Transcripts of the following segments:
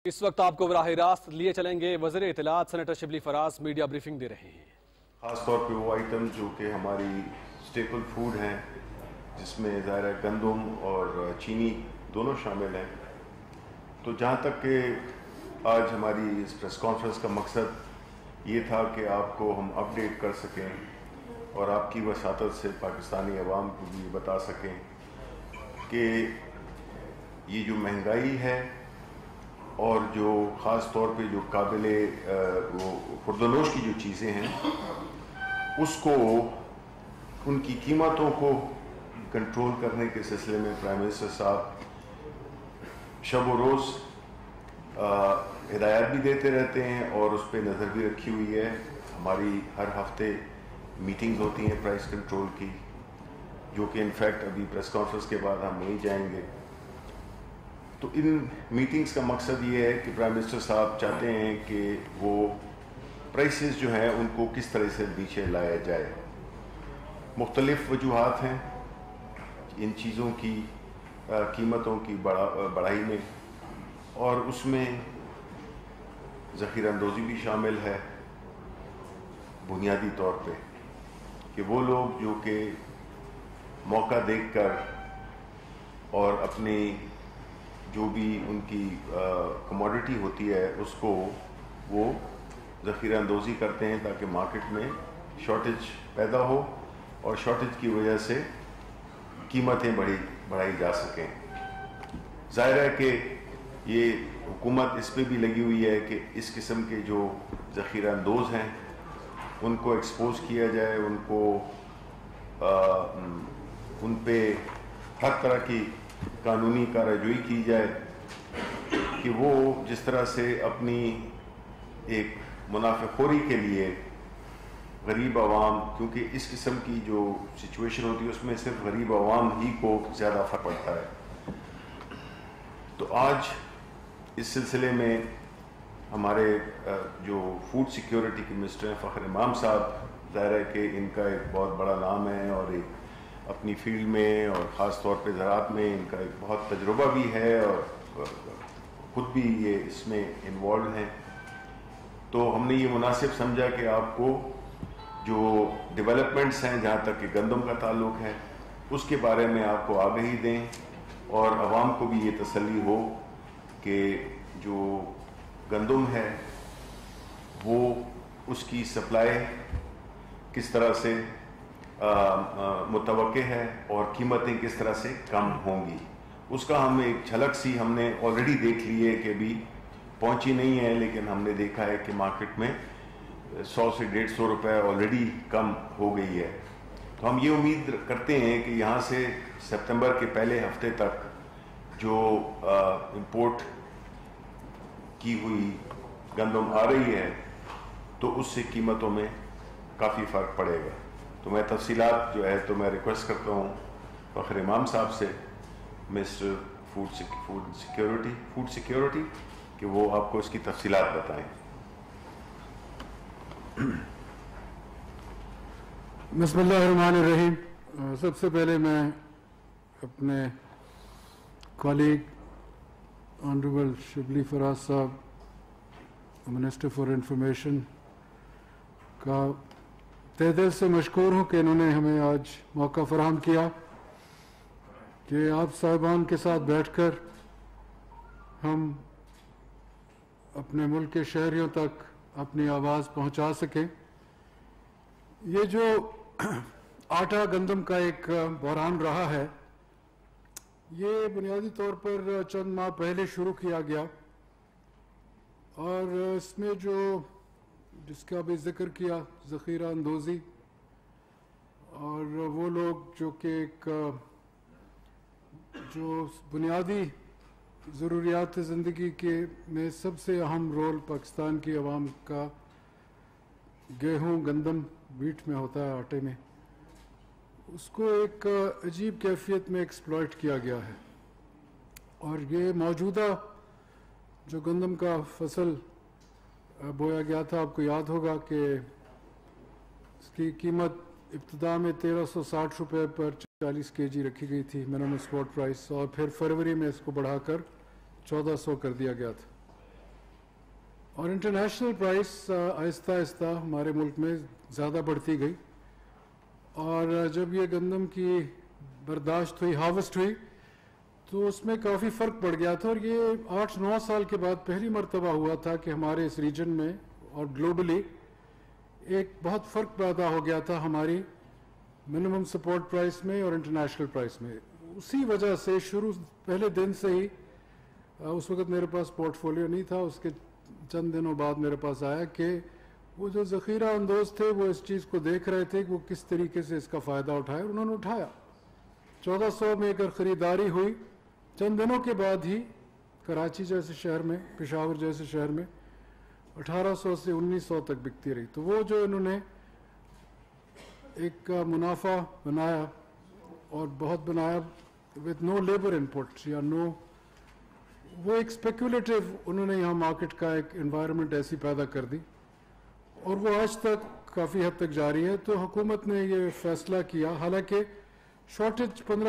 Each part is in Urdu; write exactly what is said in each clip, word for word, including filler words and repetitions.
اس وقت آپ کو براہ راست لیے چلیں گے وزیر اطلاعات senator Shibli Faraz media briefing دے رہے ہیں۔ خاص طور پہ وہ آئٹم جو کہ ہماری سٹیپل فوڈ ہیں، جس میں ظاہر گندم اور چینی دونوں شامل ہیں۔ تو جہاں تک کہ آج ہماری اس پریس کانفرنس کا مقصد یہ تھا کہ آپ کو ہم اپ ڈیٹ کر سکیں اور آپ کی وساطت سے پاکستانی عوام کو بھی بتا سکیں کہ یہ جو مہنگائی ہے اور جو خاص طور پہ جو قابل وہ خوردونوش کی جو چیزیں ہیں اس کو ان کی قیمتوں کو کنٹرول کرنے کے سلسلے میں پرائم منسٹر صاحب شب و روز ہدایات بھی دیتے رہتے ہیں اور اس پہ نظر بھی رکھی ہوئی ہے۔ ہماری ہر ہفتے میٹنگز ہوتی ہیں پرائس کنٹرول کی، جو کہ انفیکٹ ابھی پریس کانفرنس کے بعد ہم وہیں جائیں گے۔ تو ان میٹنگز کا مقصد یہ ہے کہ پرائم منسٹر صاحب چاہتے ہیں کہ وہ پرائسز جو ہیں ان کو کس طرح سے نیچے لایا جائے۔ مختلف وجوہات ہیں ان چیزوں کی قیمتوں کی بڑھائی میں، اور اس میں ذخیرہ اندوزی بھی شامل ہے بنیادی طور پہ، کہ وہ لوگ جو کہ موقع دیکھ کر اور اپنی جو بھی ان کی کموڈٹی ہوتی ہے اس کو وہ ذخیرہ اندوزی کرتے ہیں تاکہ مارکیٹ میں شارٹیج پیدا ہو اور شارٹیج کی وجہ سے قیمتیں بڑھی بڑھائی جا سکیں۔ ظاہر ہے کہ یہ حکومت اس پہ بھی لگی ہوئی ہے کہ اس قسم کے جو ذخیرہ اندوز ہیں ان کو ایکسپوز کیا جائے، ان کو ان پہ ہر طرح کی قانونی کارروائی کی جائے کہ وہ جس طرح سے اپنی ایک منافع خوری کے لیے غریب عوام، کیونکہ اس قسم کی جو سچویشن ہوتی ہے اس میں صرف غریب عوام ہی کو زیادہ فرق پڑتا ہے۔ تو آج اس سلسلے میں ہمارے جو فوڈ سیکیورٹی کے منسٹر ہیں فخر امام صاحب، ظاہر ہے کہ ان کا ایک بہت بڑا نام ہے اور ایک اپنی فیلڈ میں اور خاص طور پہ زراعت میں ان کا ایک بہت تجربہ بھی ہے اور خود بھی یہ اس میں انوالوڈ ہیں۔ تو ہم نے یہ مناسب سمجھا کہ آپ کو جو ڈیولپمنٹس ہیں جہاں تک کہ گندم کا تعلق ہے اس کے بارے میں آپ کو آگہی دیں اور عوام کو بھی یہ تسلی ہو کہ جو گندم ہے وہ اس کی سپلائی کس طرح سے متوقع ہے اور قیمتیں کس طرح سے کم ہوں گی۔ اس کا ہم ایک جھلک سی ہم نے آلریڈی دیکھ لی ہے کہ ابھی پہنچی نہیں ہے، لیکن ہم نے دیکھا ہے کہ مارکیٹ میں سو سے ڈیڑھ سو روپے آلریڈی کم ہو گئی ہے۔ تو ہم یہ امید کرتے ہیں کہ یہاں سے سپتمبر کے پہلے ہفتے تک جو امپورٹ کی ہوئی گندم آ رہی ہے تو اس سے قیمتوں میں کافی فرق پڑے گا۔ تو میں تفصیلات جو ہے تو میں ریکویسٹ کرتا ہوں فخر امام صاحب سے، mister food food security food security کہ وہ آپ کو اس کی تفصیلات بتائیں۔ بسم اللہ الرحمن الرحیم۔ سب سے پہلے میں اپنے کالیگ آنریبل شبلی فراز صاحب منسٹر فار انفارمیشن کا تہ دل سے مشکور ہوں کہ انہوں نے ہمیں آج موقع فراہم کیا کہ آپ صاحبان کے ساتھ بیٹھ کر ہم اپنے ملک کے شہریوں تک اپنی آواز پہنچا سکیں۔ یہ جو آٹا گندم کا ایک بحران رہا ہے یہ بنیادی طور پر چند ماہ پہلے شروع کیا گیا، اور اس میں جو جس کا بھی ذکر کیا ذخیرہ اندوزی اور وہ لوگ جو کہ ایک جو بنیادی ضروریات زندگی کے میں سب سے اہم رول پاکستان کی عوام کا گیہوں گندم ویٹ میں ہوتا ہے، آٹے میں، اس کو ایک عجیب کیفیت میں ایکسپلائٹ کیا گیا ہے۔ اور یہ موجودہ جو گندم کا فصل بویا گیا تھا، آپ کو یاد ہوگا کہ اس کی قیمت ابتدا میں تیرہ سو ساٹھ روپے پر چالیس کے جی رکھی گئی تھی منیمم اسپاٹ پرائس، اور پھر فروری میں اس کو بڑھا کر چودہ سو کر دیا گیا تھا۔ اور انٹرنیشنل پرائس آہستہ آہستہ ہمارے ملک میں زیادہ بڑھتی گئی، اور جب یہ گندم کی برداشت ہوئی، ہارویسٹ ہوئی، تو اس میں کافی فرق پڑ گیا تھا، اور یہ آٹھ نو سال کے بعد پہلی مرتبہ ہوا تھا کہ ہمارے اس ریجن میں اور گلوبلی ایک بہت فرق پیدا ہو گیا تھا ہماری منیمم سپورٹ پرائس میں اور انٹرنیشنل پرائس میں۔ اسی وجہ سے شروع پہلے دن سے ہی، اس وقت میرے پاس پورٹ فولیو نہیں تھا، اس کے چند دنوں بعد میرے پاس آیا کہ وہ جو ذخیرہ اندوز تھے وہ اس چیز کو دیکھ رہے تھے کہ وہ کس طریقے سے اس کا فائدہ اٹھائے، انہوں نے اٹھایا۔ چودہ سو میں اگر خریداری ہوئی، چند دنوں کے بعد ہی کراچی جیسے شہر میں، پشاور جیسے شہر میں اٹھارہ سو سے انیس سو تک بکتی رہی۔ تو وہ جو انہوں نے ایک منافع بنایا، اور بہت بنایا with no labor input یا نو، وہ ایک اسپیکولیٹو انہوں نے یہاں مارکیٹ کا ایک انوائرمنٹ ایسی پیدا کر دی، اور وہ آج تک کافی حد تک جاری ہے۔ تو حکومت نے یہ فیصلہ کیا، حالانکہ شارٹیج پندرہ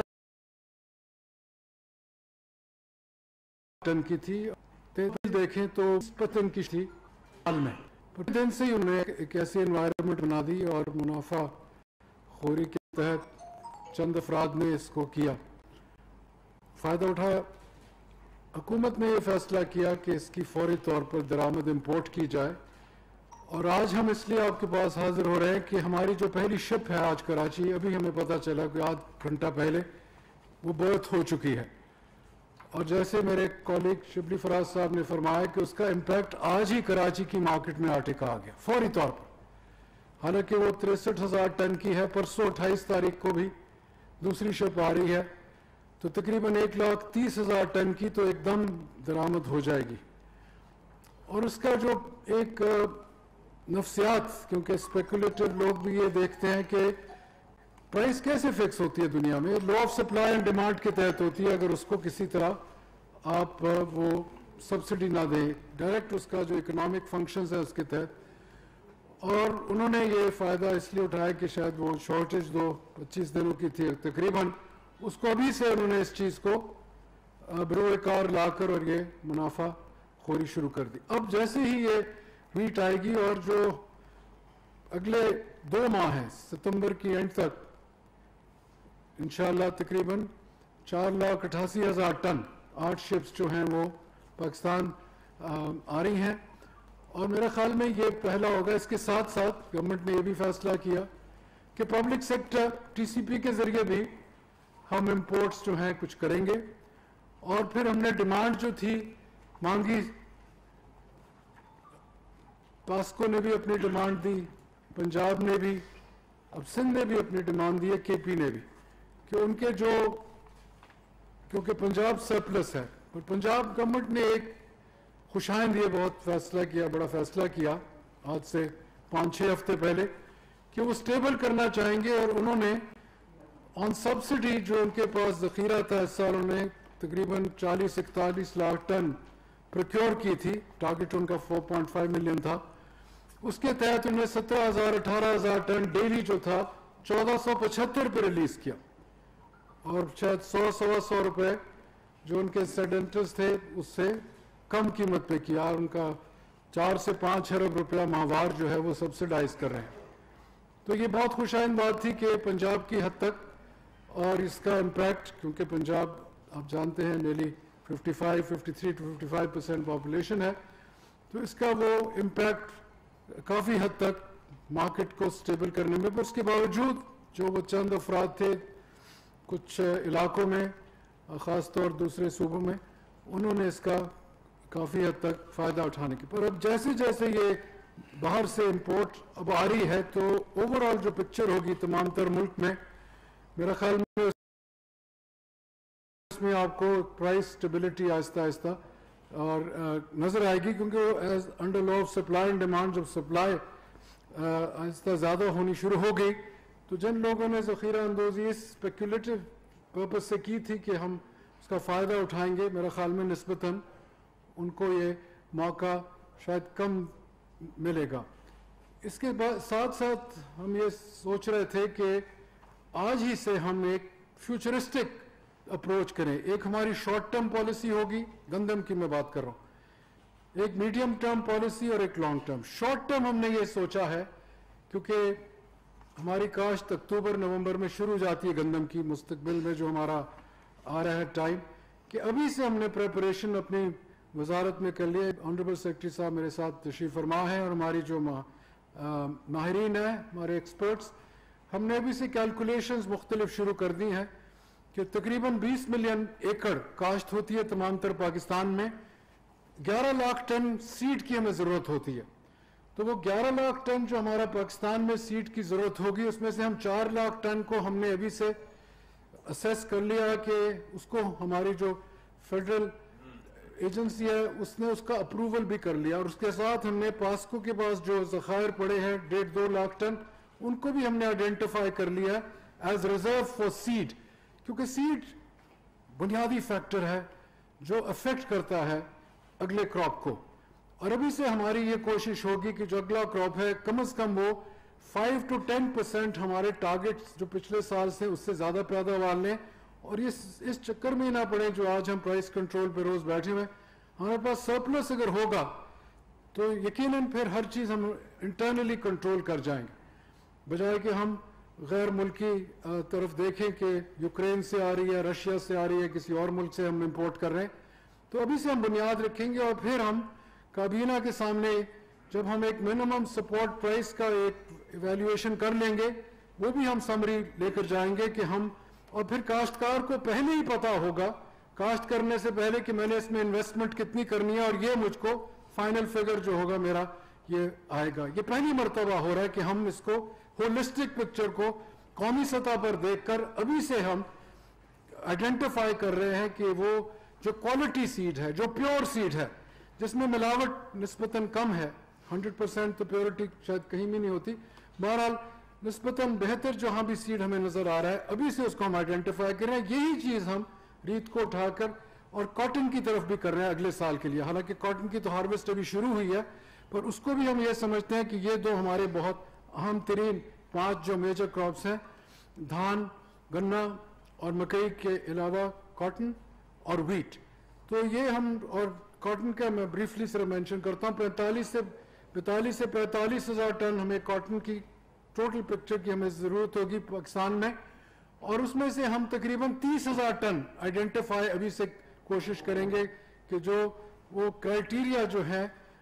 ٹن کی تھی، دیکھیں تو پتن کی تھی حال میں، دن سے ہی انہوں نے ایک ایسی انوائرمنٹ بنا دی، اور منافع خوری کے تحت چند افراد نے اس کو کیا، فائدہ اٹھایا۔ حکومت نے یہ فیصلہ کیا کہ اس کی فوری طور پر درآمد امپورٹ کی جائے، اور آج ہم اس لیے آپ کے پاس حاضر ہو رہے ہیں کہ ہماری جو پہلی شپ ہے آج کراچی، ابھی ہمیں پتہ چلا کہ آدھ گھنٹہ پہلے وہ برتھ ہو چکی ہے، اور جیسے میرے کولیگ شبلی فراز صاحب نے فرمایا کہ اس کا امپیکٹ آج ہی کراچی کی مارکیٹ میں آ ٹکا آ گیا فوری طور پر، حالانکہ وہ تریسٹھ ہزار ٹن کی ہے، پرسوں اٹھائیس تاریخ کو بھی دوسری شپ آ رہی ہے، تو تقریباً ایک لاکھ تیس ہزار ٹن کی تو ایک دم درآمد ہو جائے گی۔ اور اس کا جو ایک نفسیات، کیونکہ اسپیکولیٹو لوگ بھی یہ دیکھتے ہیں کہ پرائس کیسے فکس ہوتی ہے دنیا میں، law of supply and demand کے تحت ہوتی ہے، اگر اس کو کسی طرح آپ وہ سبسڈی نہ دیں، ڈائریکٹ اس کا جو اکنامک فنکشنز ہے اس کے تحت۔ اور انہوں نے یہ فائدہ اس لیے اٹھایا کہ شاید وہ شارٹیج دو پچیس دنوں کی تھی تقریباً، اس کو ابھی سے انہوں نے اس چیز کو بروئے کار لا کر اور یہ منافع خوری شروع کر دی۔ اب جیسے ہی یہ میٹ آئے گی، اور جو اگلے دو ماہ ہیں ستمبر کی اینڈ تک انشاءاللہ تقریباً چار لاکھ اٹھاسی ہزار ٹن آٹھ شپس جو ہیں وہ پاکستان آ رہی ہیں، اور میرے خیال میں یہ پہلا ہوگا۔ اس کے ساتھ ساتھ گورنمنٹ نے یہ بھی فیصلہ کیا کہ public sector T C P کے ذریعے بھی ہم امپورٹس جو ہیں کچھ کریں گے، اور پھر ہم نے ڈیمانڈ جو تھی مانگی، پاسکو نے بھی اپنی ڈیمانڈ دی، پنجاب نے بھی، اب سندھ نے بھی اپنی ڈیمانڈ دی ہے، کے پی نے بھی، کہ ان کے جو، کیونکہ پنجاب سرپلس ہے، پر پنجاب گورنمنٹ نے ایک خوشائند یہ بہت فیصلہ کیا، بڑا فیصلہ کیا آج سے پانچ چھ ہفتے پہلے، کہ وہ سٹیبل کرنا چاہیں گے، اور انہوں نے آن سبسڈی جو ان کے پاس ذخیرہ تھا اس سال انہوں نے تقریباً چالیس اکتالیس لاکھ ٹن پروکیور کی تھی، ٹارگٹ ان کا فور پوائنٹ فائیو ملین تھا، اس کے تحت انہوں نے سترہ ہزار اٹھارہ ہزار ٹن ڈیلی جو تھا چودہ سو پچہتر پہ ریلیز کیا، اور شاید سو سوا سو روپے جو ان کے سیڈنٹرز تھے اس سے کم قیمت پہ کیا، اور ان کا چار سے پانچ ارب روپیہ ماہوار جو ہے وہ سبسڈائز کر رہے ہیں۔ تو یہ بہت خوشائند بات تھی کہ پنجاب کی حد تک، اور اس کا امپیکٹ کیونکہ پنجاب آپ جانتے ہیں نیلی fifty five fifty three to fifty five percent population ہے، تو اس کا وہ امپیکٹ کافی حد تک مارکیٹ کو سٹیبل کرنے میں، پر اس کے باوجود جو وہ چند افراد تھے کچھ علاقوں میں، خاص طور دوسرے صوبوں میں، انہوں نے اس کا کافی حد تک فائدہ اٹھانے کی، پر اب جیسے جیسے یہ باہر سے امپورٹ اب آ رہی ہے تو اوور آل جو پکچر ہوگی تمام تر ملک میں، میرا خیال میں اس میں آپ کو پرائس سٹیبلٹی آہستہ آہستہ اور نظر آئے گی، کیونکہ وہ as under law of supply and demand جب سپلائی آہستہ زیادہ ہونی شروع ہو گئی، تو جن لوگوں نے ذخیرہ اندوزی اس اسپیکولیٹو پرپز سے کی تھی کہ ہم اس کا فائدہ اٹھائیں گے، میرا خیال میں نسبتاً ان کو یہ موقع شاید کم ملے گا۔ اس کے بعد ساتھ ساتھ ہم یہ سوچ رہے تھے کہ آج ہی سے ہم ایک فیوچرسٹک اپروچ کریں، ایک ہماری شارٹ ٹرم پالیسی ہوگی، گندم کی میں بات کر رہا ہوں، एक मीडियम टर्म पॉलिसी और एक लॉन्ग टर्म। शॉर्ट टर्म हमने ये सोचा है क्योंकि हमारी काश्त अक्टूबर नवंबर में शुरू जाती है गंदम की, मुस्तकबिल में जो हमारा आ रहा है टाइम, कि अभी से हमने प्रिपरेशन अपनी वजारत में कर लिया। ऑनरेबल सेक्रेटरी साहब मेरे साथ तशरीफ फरमा है और हमारी जो माहिरीन है, हमारे एक्सपर्ट्स, हमने अभी से कैलकुलेशंस मुख्तलिफ शुरू कर दी हैं कि तकरीबन बीस मिलियन एकड़ काश्त होती है तमाम तर पाकिस्तान में, ग्यारह लाख टन सीड की हमें ज़रूरत होती है। तो वो ग्यारह लाख टन जो हमारा पाकिस्तान में सीड की ज़रूरत होगी, उसमें से हम चार लाख टन को हमने अभी से असेस कर लिया कि उसको हमारी जो फेडरल एजेंसी है उसने उसका अप्रूवल भी कर लिया, और उसके साथ हमने पास्को के पास जो ज़खायर पड़े हैं डेढ़ दो लाख टन, उनको भी हमने आइडेंटिफाई कर लिया एज रिजर्व फॉर सीड, क्योंकि सीड बुनियादी फैक्टर है जो अफेक्ट करता है अगले क्रॉप को। और अभी से हमारी ये कोशिश होगी कि जो अगला क्रॉप है कम से कम वो फाइव टू टेन परसेंट हमारे टारगेट्स जो पिछले साल से उससे ज़्यादा पैदावार लें, और इस इस चक्कर में ही ना पड़े जो आज हम प्राइस कंट्रोल पे रोज़ बैठे हुए। हमारे पास सरप्लस अगर होगा तो यकीनन फिर हर चीज़ हम इंटरनली कंट्रोल कर जाएंगे, बजाय कि हम गैर मुल्की तरफ देखें कि यूक्रेन से आ रही है, रशिया से आ रही है, किसी और मुल्क से हम इंपोर्ट कर रहे हैं। तो अभी से हम बुनियाद रखेंगे और फिर हम काबीना के सामने जब हम एक मिनिमम सपोर्ट प्राइस का एक इवैल्यूएशन कर लेंगे, वो भी हम समरी लेकर जाएंगे कि हम, और फिर काश्तकार को पहले ही पता होगा काश्त करने से पहले कि मैंने इसमें इन्वेस्टमेंट कितनी करनी है और ये मुझको फाइनल फिगर जो होगा मेरा ये आएगा। ये पहली मरतबा हो रहा है कि हम इसको होलिस्टिक पिक्चर को कौमी सतह पर देखकर अभी से हम आइडेंटिफाई कर रहे हैं कि वो जो क्वालिटी सीड है, जो प्योर सीड है, जिसमें मिलावट निस्बतन कम है, हंड्रेड परसेंट तो प्योरिटी शायद कहीं भी नहीं होती, बहरहाल निस्बतन बेहतर जहां भी सीड हमें नजर आ रहा है अभी से उसको हम आइडेंटिफाई कर रहे हैं। यही चीज हम रीत को उठाकर और कॉटन की तरफ भी कर रहे हैं अगले साल के लिए। हालांकि कॉटन की तो हार्वेस्ट अभी शुरू हुई है, पर उसको भी हम ये समझते हैं कि ये दो हमारे बहुत अहम तरीन पांच जो मेजर क्रॉप्स हैं, धान, गन्ना और मकई के अलावा कॉटन और व्हीट, तो ये हम, और कॉटन का मैं ब्रीफली सिर्फ मेंशन करता हूँ, पैंतालीस से पैंतालीस से पैंतालीस हजार टन हमें कॉटन की टोटल पिक्चर की हमें ज़रूरत होगी पाकिस्तान में, और उसमें से हम तकरीबन तीस हजार टन आइडेंटिफाई अभी से कोशिश करेंगे कि जो वो क्राइटेरिया जो है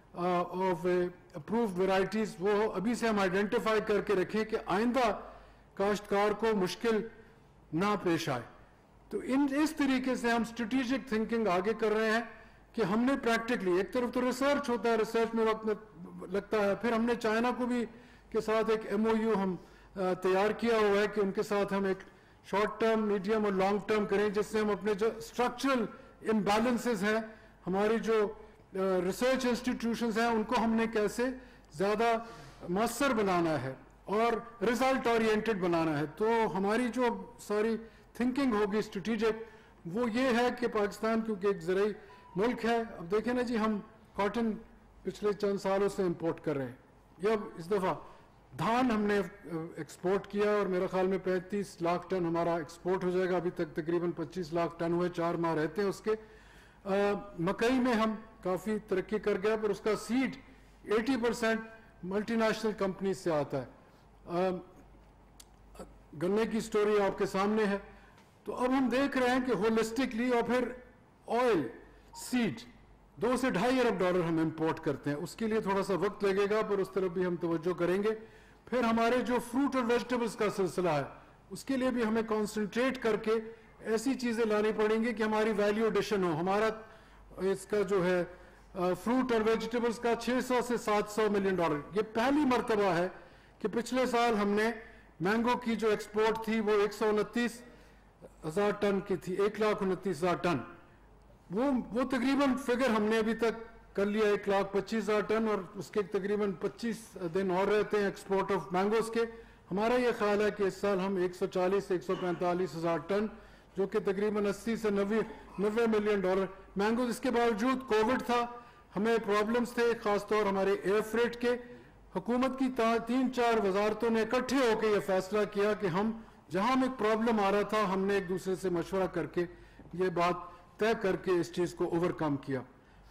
ऑफ अप्रूव्ड वैरायटीज वो अभी से हम आइडेंटिफाई करके रखें कि आइंदा काश्तकार को मुश्किल ना पेश आए। तो इन इस तरीके से हम स्ट्रेटेजिक थिंकिंग आगे कर रहे हैं कि हमने प्रैक्टिकली, एक तरफ तो रिसर्च होता है, रिसर्च में वक्त लगता है, फिर हमने चाइना को भी के साथ एक एमओयू हम तैयार किया हुआ है कि उनके साथ हम एक शॉर्ट टर्म, मीडियम और लॉन्ग टर्म करें, जिससे हम अपने जो स्ट्रक्चरल इम्बैलेंसेस हैं, हमारी जो रिसर्च इंस्टीट्यूशंस हैं, उनको हमने कैसे ज़्यादा मौसर बनाना है और रिजल्ट ओरिएंटेड बनाना है। तो हमारी जो सारी थिंकिंग होगी स्ट्रेटेजिक, वो ये है कि पाकिस्तान क्योंकि एक ज़राई मुल्क है, अब देखें ना जी, हम कॉटन पिछले चंद सालों से इंपोर्ट कर रहे हैं, ये अब इस दफ़ा धान हमने एक्सपोर्ट किया और मेरे ख्याल में पैंतीस लाख टन हमारा एक्सपोर्ट हो जाएगा। अभी तक तकरीबन पच्चीस लाख टन हुए, चार माह रहते हैं उसके। आ, मकई में हम काफ़ी तरक्की कर गया, पर उसका सीड अस्सी परसेंट मल्टीनेशनल कंपनी से आता है। आ, गन्ने की स्टोरी आपके सामने है। तो अब हम देख रहे हैं कि होलिस्टिकली, और फिर ऑयल सीड दो से ढाई अरब डॉलर हम इंपोर्ट करते हैं, उसके लिए थोड़ा सा वक्त लगेगा, पर उस तरफ भी हम तवज्जो करेंगे। फिर हमारे जो फ्रूट और वेजिटेबल्स का सिलसिला है, उसके लिए भी हमें कॉन्सेंट्रेट करके ऐसी चीज़ें लानी पड़ेंगी कि हमारी वैल्यू एडिशन हो। हमारा इसका जो है फ्रूट और वेजिटेबल्स का छह सौ से सात सौ मिलियन डॉलर, ये पहली मरतबा है कि पिछले साल हमने मैंगो की जो एक्सपोर्ट थी वो एक सौ उनतीस हजार टन की थी, एक लाख उनतीस हजार टन। वो वो तकरीबन फिगर हमने अभी तक कर लिया एक लाख पच्चीस हजार टन, और उसके तकरीबन पच्चीस दिन और रहते हैं एक्सपोर्ट ऑफ मैंगोज के। हमारा ये ख्याल है कि इस साल हम एक सौ चालीस से एक सौ पैंतालीस हजार टन, जो कि तकरीबन अस्सी से नब्बे नब्बे मिलियन डॉलर मैंगोज। इसके बावजूद कोविड था, हमें प्रॉब्लम्स थे, खासतौर हमारे एयर फ्रेट के। हुकूमत की तीन चार वजारतों ने इकट्ठे होकर यह फैसला किया कि हम जहां में प्रॉब्लम आ रहा था, हमने एक दूसरे से मशवरा करके ये बात तय करके इस चीज़ को ओवरकम किया।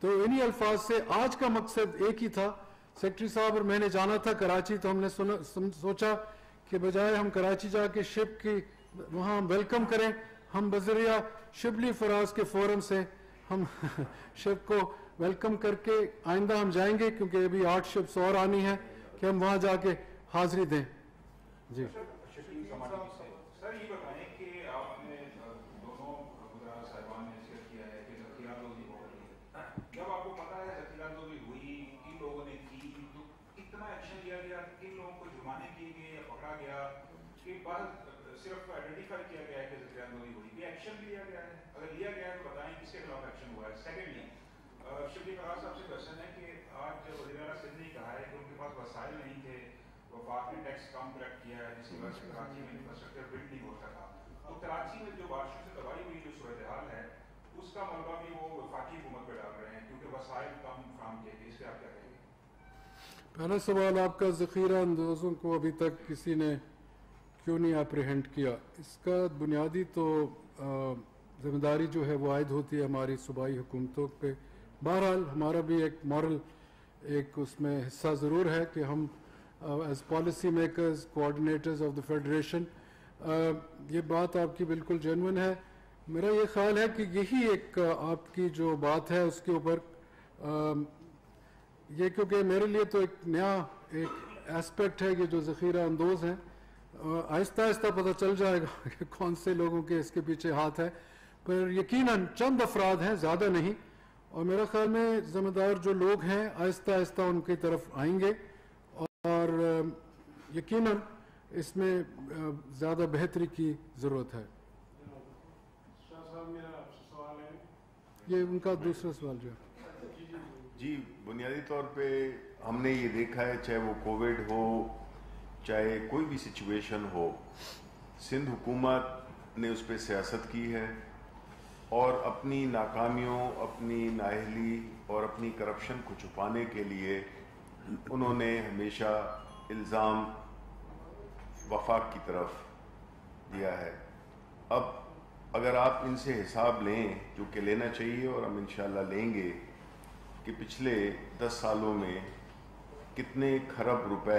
تو انہی الفاظ سے آج کا مقصد ایک ہی تھا. سیکرٹری صاحب اور میں نے جانا تھا کراچی, تو ہم نے سوچا کہ بجائے ہم کراچی جا کے شپ کی وہاں ہم ویلکم کریں, ہم بذریعہ شبلی فراز کے فورم سے ہم شپ کو ویلکم کر کے آئندہ ہم جائیں گے, کیونکہ ابھی آٹھ شپس اور آنی ہیں کہ ہم وہاں جا کے حاضری دیں. جی سر یہ بتائیں کہ آپ نے دونوں وزراء صاحبان نے ذکر کیا ہے کہ ذخیرہ دوزی ہو رہی ہے. جب آپ کو پتا ہے ذخیرہ دوزی ہوئی, کن لوگوں نے کی, تو کتنا ایکشن لیا گیا, کن لوگوں کو جرمانے کیے گئے یا پکڑا گیا, کہ بعد صرف آئیڈینٹیفائی کیا گیا ہے کہ ذخیرہ دوزی ہوئی, یہ ایکشن بھی لیا گیا ہے؟ اگر لیا گیا ہے تو بتائیں کس کے خلاف ایکشن ہوا ہے. سیکنڈلی شبلی فراز صاحب سے کوشچن ہے کہ آج وزیر اعلیٰ سندھ نے کہا ہے کہ ان کے پاس وسائل نہیں تھے, وفاق نے ٹیکس کم کلیکٹ کیا ہے جس کی وجہ سے کراچی میں انفراسٹرکچر بلڈ نہیں ہو سکا. تو کراچی میں جو بارشوں سے تباہی ہوئی جو صورتحال ہے اس کا ملبہ بھی وہ وفاقی حکومت پہ ڈال رہے ہیں کیونکہ وسائل کم فراہم کیے گئے. اس پہ آپ کیا کہیں گے؟ پہلا سوال آپ کا, ذخیرہ اندوزوں کو ابھی تک کسی نے کیوں نہیں اپریہنڈ کیا؟ اس کا بنیادی تو ذمہ داری جو ہے وہ عائد ہوتی ہے ہماری صوبائی حکومتوں پہ. بہرحال ہمارا بھی ایک مورل ایک اس میں حصہ ضرور ہے کہ ہم as policy makers coordinators of the federation, یہ بات آپ کی بالکل جینوئن ہے. میرا یہ خیال ہے کہ یہی ایک آپ کی جو بات ہے اس کے اوپر یہ, کیونکہ میرے لیے تو ایک نیا ایک ایسپیکٹ ہے یہ جو ذخیرہ اندوز ہیں, آہستہ آہستہ پتہ چل جائے گا کہ کون سے لوگوں کے اس کے پیچھے ہاتھ ہے, پر یقیناً چند افراد ہیں, زیادہ نہیں, اور میرا خیال میں ذمہ دار جو لوگ ہیں آہستہ آہستہ ان کی طرف آئیں گے, اور یقیناً اس میں زیادہ بہتری کی ضرورت ہے. شاہ صاحب میرا آپ سے سوال ہے, یہ ان کا دوسرا سوال جو ہے. جی, بنیادی طور پہ ہم نے یہ دیکھا ہے, چاہے وہ کووڈ ہو چاہے کوئی بھی سچویشن ہو, سندھ حکومت نے اس پہ سیاست کی ہے اور اپنی ناکامیوں, اپنی نااہلی اور اپنی کرپشن کو چھپانے کے لیے انہوں نے ہمیشہ الزام وفاق کی طرف دیا ہے. اب اگر آپ ان سے حساب لیں, جو کہ لینا چاہیے اور ہم انشاءاللہ لیں گے, کہ پچھلے دس سالوں میں کتنے کھرب روپے,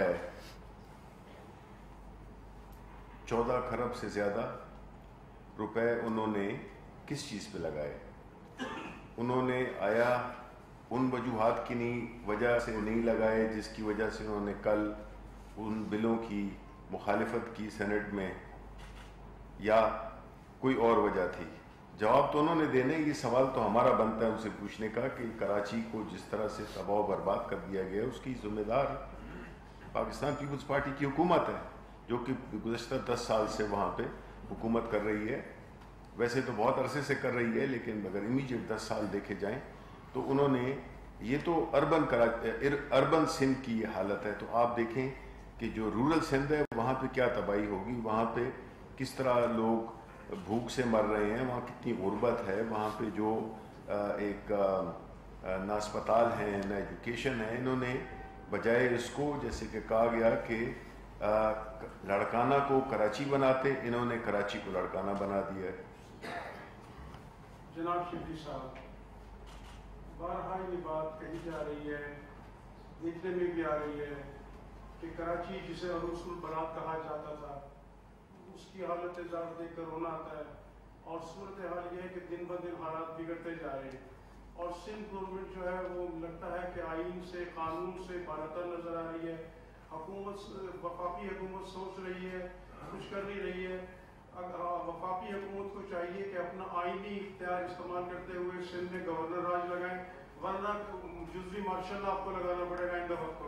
چودہ کھرب سے زیادہ روپے انہوں نے کس چیز پہ لگائے. انہوں نے آیا ان وجوہات کی نہیں وجہ سے نہیں لگائے جس کی وجہ سے انہوں نے کل ان بلوں کی مخالفت کی سینٹ میں, یا کوئی اور وجہ تھی؟ جواب تو انہوں نے دینے, یہ سوال تو ہمارا بنتا ہے ان سے پوچھنے کا کہ کراچی کو جس طرح سے تباہ و برباد کر دیا گیا اس کی ذمہ دار پاکستان پیپلز پارٹی کی حکومت ہے, جو کہ گزشتہ دس سال سے وہاں پہ حکومت کر رہی ہے. ویسے تو بہت عرصے سے کر رہی ہے, لیکن اگر امیجیٹ دس سال دیکھے جائیں تو انہوں نے, یہ تو اربن اربن سندھ کی یہ حالت ہے, تو آپ دیکھیں کہ جو رورل سندھ ہے وہاں پہ کیا تباہی ہوگی, وہاں پہ کس طرح لوگ بھوک سے مر رہے ہیں, وہاں کتنی غربت ہے, وہاں پہ جو ایک نہ اسپتال ہیں نہ ایجوکیشن ہے. انہوں نے بجائے اس کو, جیسے کہ کہا گیا کہ لڑکانہ کو کراچی بناتے, انہوں نے کراچی کو لڑکانہ بنا دیا ہے. جناب شبلی صاحب, بارہا یہ بات کہی جا رہی ہے, دیکھنے میں بھی آ رہی ہے کہ کراچی جسے عروس البنات کہا جاتا تھا اس کی حالت زار دیکھ کر رونا آتا ہے, اور صورتحال یہ ہے کہ دن بہ دن حالات بگڑتے جا رہے ہیں, اور سندھ گورنمنٹ جو ہے وہ لگتا ہے کہ آئین سے قانون سے بالاتر نظر آ رہی ہے. حکومت وفاقی حکومت سوچ رہی ہے, کچھ کر نہیں رہی ہے. وفاقی حکومت کو چاہیے کہ اپنا آئینی اختیار استعمال کرتے ہوئے سندھ میں گورنر راج لگائیں, ورنہ جزوی مارشل لا آپ کو لگانا پڑے گا ان دفعہ.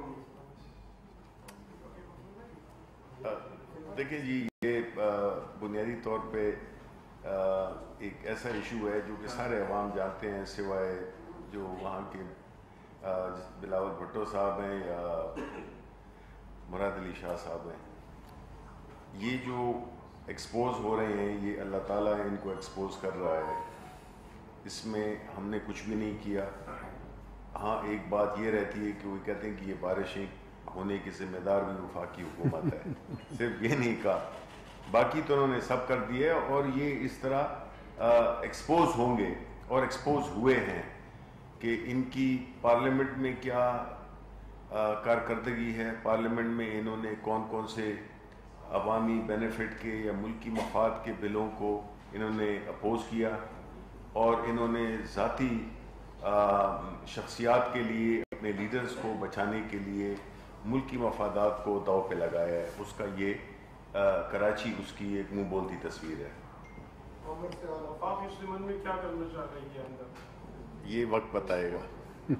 دیکھیں جی, یہ بنیادی طور پہ ایک ایسا ایشو ہے جو کہ سارے عوام جانتے ہیں, سوائے جو وہاں کے بلاول بھٹو صاحب ہیں یا مراد علی شاہ صاحب ہیں. یہ جو ایکسپوز ہو رہے ہیں, یہ اللہ تعالیٰ ان کو ایکسپوز کر رہا ہے, اس میں ہم نے کچھ بھی نہیں کیا. ہاں, ایک بات یہ رہتی ہے کہ وہ کہتے ہیں کہ یہ بارشیں ہونے کی ذمہ دار بھی وفاقی حکومت ہے, صرف یہ نہیں کہا, باقی تو انہوں نے سب کر دیا ہے. اور یہ اس طرح ایکسپوز ہوں گے اور ایکسپوز ہوئے ہیں کہ ان کی پارلیمنٹ میں کیا کارکردگی ہے، پارلیمنٹ میں انہوں نے کون کون سے عوامی بینیفٹ کے یا ملکی مفاد کے بلوں کو انہوں نے اپوز کیا، اور انہوں نے ذاتی شخصیات کے لیے اپنے لیڈرز کو بچانے کے لیے ملکی مفادات کو داؤ پہ لگایا ہے۔ اس کا یہ کراچی اس کی ایک منہ بولتی تصویر ہے۔ وفاق مسلمان میں کیا کرنا چاہ رہی ہے اندر؟ یہ وقت بتائے گا۔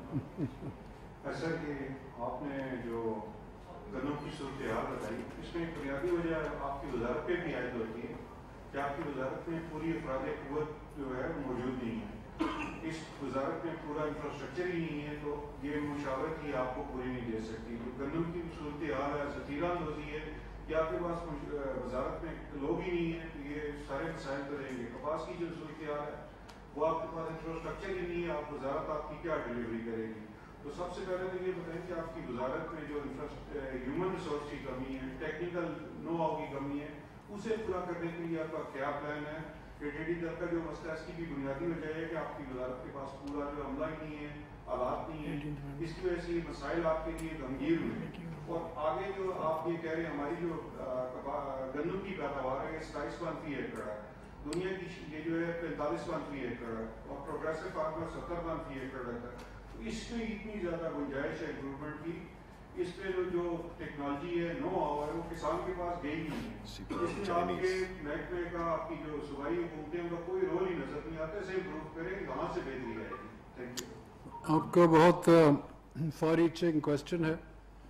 ایسا کہ آپ نے جو گنوں کی صورتحال بتائی، اس میں ایک بنیادی وجہ آپ کی وزارت پہ بھی عائد ہوتی ہے کہ آپ کی وزارت میں پوری افراد قوت جو ہے موجود نہیں ہے۔ اس وزارت میں پورا انفراسٹرکچر ہی نہیں ہے، تو یہ مشاورت ہی آپ کو پوری نہیں دے سکتی۔ جو گنوں کی صورتحال ہے، ذخیرہ اندوزی ہے، یہ آپ کے پاس وزارت میں لوگ ہی نہیں ہیں، تو یہ سارے مسائل تو رہیں گے۔ کپاس کی جو صورتحال ہے وہ آپ کے پاس انفراسٹرکچر ہی نہیں ہے، آپ وزارت آپ کی کیا ڈلیوری کرے گی؟ تو سب سے پہلے تو یہ بتائیں کہ آپ کی وزارت میں جو ہیومن ریسورس کی کمی ہے، ٹیکنیکل نو ہاؤ کی کمی ہے، اسے پورا کرنے کے لیے آپ کا کیا پلان ہے؟ کہ ڈی ڈی دل کا جو مسئلہ ہے، اس کی بھی بنیادی وجہ ہے کہ آپ کی وزارت کے پاس پورا جو عملہ ہی نہیں ہے، آلات نہیں ہے، اس کی وجہ سے یہ مسائل آپ کے لیے گمگیر ہوئے۔ اور آگے جو آپ یہ کہہ رہے ہیں ہماری جو گندم کی پیداوار ہے یہ ستائیس پوائنٹ فی ایکڑ ہے، دنیا کی یہ جو ہے پینتالیس پوائنٹ فی ایکڑ ہے، اور پروگریسو فارمر ستر پوائنٹ فی ایکڑ رہتا ہے۔ تو اس میں اتنی زیادہ گنجائش ہے امپروومنٹ کی، اس میں جو جو ٹیکنالوجی ہے، نو ہاؤ ہے، وہ کسان کے پاس گئی نہیں ہے۔ اس میں آپ کے محکمے کا، آپ کی جو صوبائی حکومتیں، ان کا کوئی رول ہی نظر نہیں آتا۔ اسے امپروو کریں، کہاں سے بہتری آئے گی؟ Thank you. آپ کا بہت فار ریچنگ کوشچن ہے۔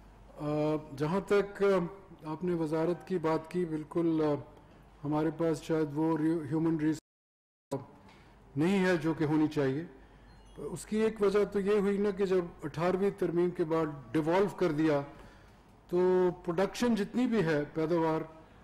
جہاں تک آپ نے وزارت کی بات کی، بالکل ہمارے پاس شاید وہ ہیومن ریسورس نہیں ہے جو کہ ہونی چاہیے۔ اس کی ایک وجہ تو یہ ہوئی نا کہ جب اٹھارہویں ترمیم کے بعد ڈیوالو کر دیا تو پروڈکشن جتنی بھی ہے، پیداوار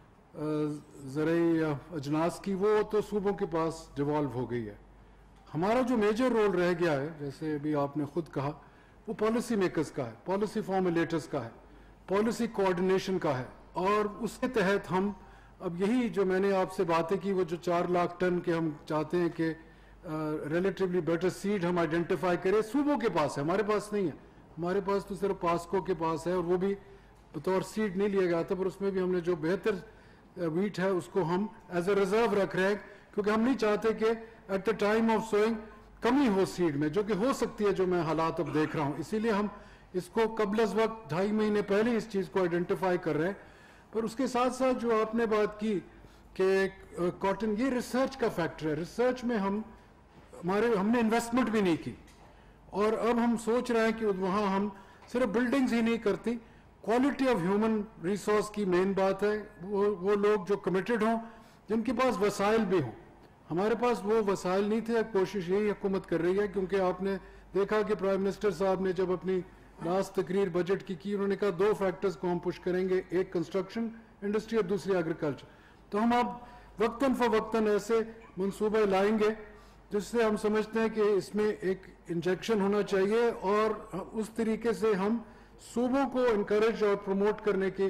زرعی یا اجناس کی، وہ تو صوبوں کے پاس ڈیوالو ہو گئی ہے۔ ہمارا جو میجر رول رہ گیا ہے، جیسے ابھی آپ نے خود کہا، وہ پالیسی میکرز کا ہے، پالیسی فارمولیٹرز کا ہے، پالیسی کوآرڈینیشن کا ہے، اور اس کے تحت ہم اب یہی جو میں نے آپ سے باتیں کی، وہ جو چار لاکھ ٹن کے ہم چاہتے ہیں کہ ریلیٹیولی بیٹر سیڈ ہم آئیڈینٹیفائی کریں، صوبوں کے پاس ہے، ہمارے پاس نہیں ہے۔ ہمارے پاس تو صرف پاسکو کے پاس ہے، اور وہ بھی بطور سیڈ نہیں لیا گیا تھا، پر اس میں بھی ہم نے جو بہتر ویٹ ہے اس کو ہم ایز اے ریزرو رکھ رہے ہیں، کیونکہ ہم نہیں چاہتے کہ at the time of sowing کمی ہو سیڈ میں، جو کہ ہو سکتی ہے، جو میں حالات اب دیکھ رہا ہوں۔ اسی لیے ہم اس کو قبل از وقت ڈھائی مہینے پہلے اس چیز کو آئیڈینٹیفائی کر رہے ہیں۔ پر اس کے ساتھ ساتھ جو آپ نے بات کی کہ کاٹن، یہ ریسرچ کا فیکٹر ہے۔ ریسرچ میں ہم ہمارے ہم نے انویسٹمنٹ بھی نہیں کی، اور اب ہم سوچ رہے ہیں کہ وہاں ہم صرف بلڈنگز ہی نہیں کرتی، کوالٹی آف ہیومن ریسورس کی مین بات ہے، وہ وہ لوگ جو کمیٹڈ ہوں، جن کے پاس وسائل بھی ہوں۔ ہمارے پاس وہ وسائل نہیں تھے۔ کوشش یہی حکومت کر رہی ہے، کیونکہ آپ نے دیکھا کہ پرائم منسٹر صاحب نے جب اپنی لاسٹ تقریر بجٹ کی کی، انہوں نے کہا دو فیکٹرز کو ہم پش کریں گے، ایک کنسٹرکشن انڈسٹری اور دوسری ایگریکلچر۔ تو ہم اب وقتاً فوقتاً ایسے منصوبے لائیں گے جس سے ہم سمجھتے ہیں کہ اس میں ایک انجیکشن ہونا چاہیے، اور اس طریقے سے ہم صوبوں کو انکریج اور پروموٹ کرنے کی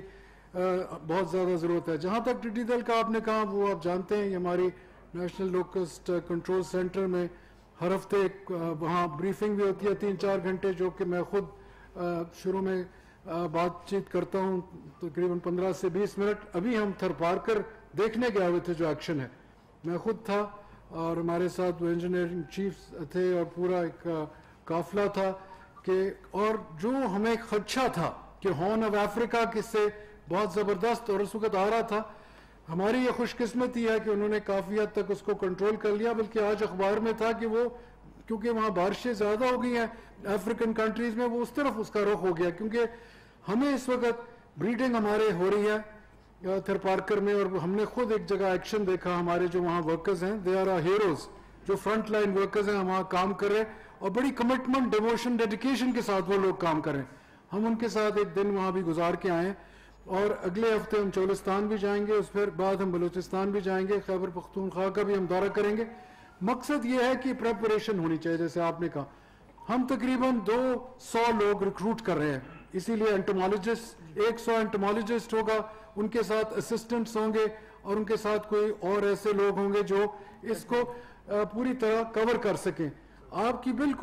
بہت زیادہ ضرورت ہے۔ جہاں تک ٹڈی دل کا آپ نے کہا، وہ آپ جانتے ہیں، یہ ہماری نیشنل لوکسٹ کنٹرول سینٹر میں ہر ہفتے ایک وہاں بریفنگ بھی ہوتی ہے تین چار گھنٹے، جو کہ میں خود شروع میں بات چیت کرتا ہوں تقریباً پندرہ سے بیس منٹ۔ ابھی ہم تھر پار کر دیکھنے گئے ہوئے تھے جو ایکشن ہے، میں خود تھا، اور ہمارے ساتھ وہ انجینئرنگ چیف تھے، اور پورا ایک قافلہ تھا کہ، اور جو ہمیں خدشہ تھا کہ ہارن آف افریقہ کس سے بہت زبردست اور اس وقت آ رہا تھا، ہماری یہ خوش قسمتی ہے کہ انہوں نے کافی حد تک اس کو کنٹرول کر لیا۔ بلکہ آج اخبار میں تھا کہ وہ، کیونکہ وہاں بارشیں زیادہ ہو گئی ہیں افریقن کنٹریز میں، وہ اس طرف اس کا رخ ہو گیا، کیونکہ ہمیں اس وقت بریڈنگ ہمارے ہو رہی ہے تھر پارکر میں، اور ہم نے خود ایک جگہ ایکشن دیکھا، ہمارے جو وہاں ورکرز ہیں، دے آر آر ہیروز، جو فرنٹ لائن ورکرز ہیں، وہاں کام کر رہے ہیں، اور بڑی کمٹمنٹ، ڈیووشن، ڈیڈیکیشن کے ساتھ وہ لوگ کام کر رہے ہیں۔ ہم ان کے ساتھ ایک دن وہاں بھی گزار کے آئے ہیں، اور اگلے ہفتے ہم چولستان بھی جائیں گے، اس پھر بعد ہم بلوچستان بھی جائیں گے، خیبر پختونخوا کا بھی ہم دورہ کریں گے۔ مقصد یہ ہے کہ پریپریشن ہونی چاہیے، جیسے آپ نے کہا، ہم تقریباً دو سو لوگ ریکروٹ کر رہے ہیں، اسی لیے انٹمالوجسٹ، ایک سو انٹمالوجسٹ ہوگا، ان کے ساتھ اسسٹنٹس ہوں گے، اور ان کے ساتھ کوئی اور ایسے لوگ ہوں گے جو اس کو پوری طرح کور کر سکیں۔ آپ کی بالکل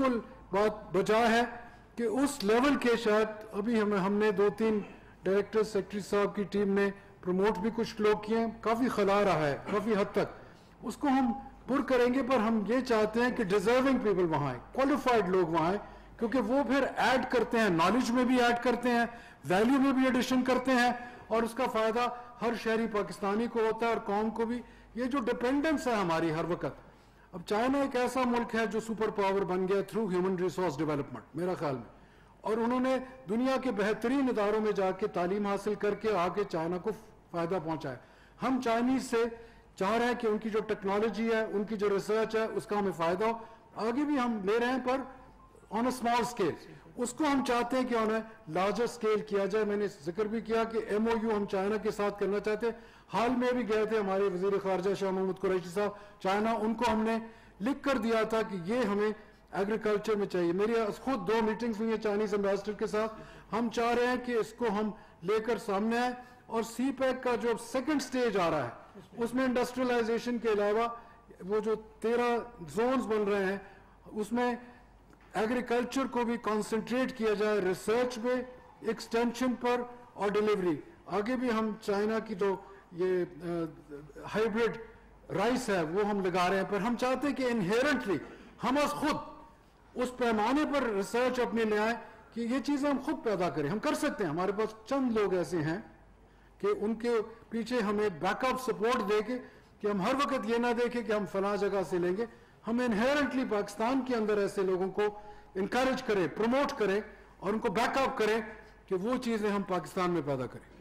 بات بجا ہے کہ اس لیول کے شاید ابھی ہمیں ہم نے دو تین ڈائریکٹر سیکرٹری صاحب کی ٹیم نے پروموٹ بھی کچھ لوگ کیے ہیں, کافی خلا رہا ہے کافی حد تک, اس کو ہم پر کریں گے. پر ہم یہ چاہتے ہیں کہ ڈیزرونگ پیپل وہاں ہیں, کوالیفائڈ لوگ وہاں ہیں, کیونکہ وہ پھر ایڈ کرتے ہیں, نالج میں بھی ایڈ کرتے ہیں, ویلیو میں بھی ایڈیشن کرتے ہیں, اور اس کا فائدہ ہر شہری پاکستانی کو ہوتا ہے اور قوم کو بھی. یہ جو ڈپینڈنس ہے ہماری ہر وقت, اب چائنا ایک ایسا ملک ہے جو سپر پاور بن گیا تھرو ہیومن ریسورس ڈیولپمنٹ میرا خیال میں, اور انہوں نے دنیا کے بہترین اداروں میں جا کے تعلیم حاصل کر کے آگے چائنا کو فائدہ پہنچایا. ہم چائنیز سے چاہ رہے ہیں کہ ان کی جو ٹیکنالوجی ہے, ان کی جو ریسرچ ہے, اس کا ہمیں فائدہ ہو. آگے بھی ہم لے رہے ہیں پر آن اے اسمال اسکیل, اس کو ہم چاہتے ہیں کہ انہیں لارجر اسکیل کیا جائے. میں نے ذکر بھی کیا کہ ایم او یو ہم چائنا کے ساتھ کرنا چاہتے ہیں. حال میں بھی گئے تھے ہمارے وزیر خارجہ شاہ محمود قریشی صاحب چائنا, ان کو ہم نے لکھ کر دیا تھا کہ یہ ہمیں ایگریکلچر میں چاہیے. میری خود دو میٹنگز ہوئی ہیں چائنیز امبیسڈر کے ساتھ. ہم چاہ رہے ہیں کہ اس کو ہم لے کر سامنے آئیں, اور سی پیک کا جو سیکنڈ سٹیج آ رہا ہے اس میں انڈسٹریلائزیشن کے علاوہ وہ جو تیرہ زونز بن رہے ہیں اس میں ایگریکلچر کو بھی کانسنٹریٹ کیا جائے, ریسرچ پہ, ایکسٹینشن پر اور ڈیلیوری. آگے بھی ہم چائنا کی جو یہ ہائیبرڈ رائس ہے وہ ہم لگا رہے ہیں, پر ہم چاہتے ہیں کہ انہیرنٹلی ہم از خود اس پیمانے پر ریسرچ اپنے لے آئیں کہ یہ چیزیں ہم خود پیدا کریں. ہم کر سکتے ہیں, ہمارے پاس چند لوگ ایسے ہیں کہ ان کے پیچھے ہمیں بیک اپ سپورٹ دے کے کہ ہم ہر وقت یہ نہ دیکھیں کہ ہم فلاں جگہ سے لیں گے. ہم انہیرنٹلی پاکستان کے اندر ایسے لوگوں کو انکریج کریں, پروموٹ کریں اور ان کو بیک اپ کریں کہ وہ چیزیں ہم پاکستان میں پیدا کریں.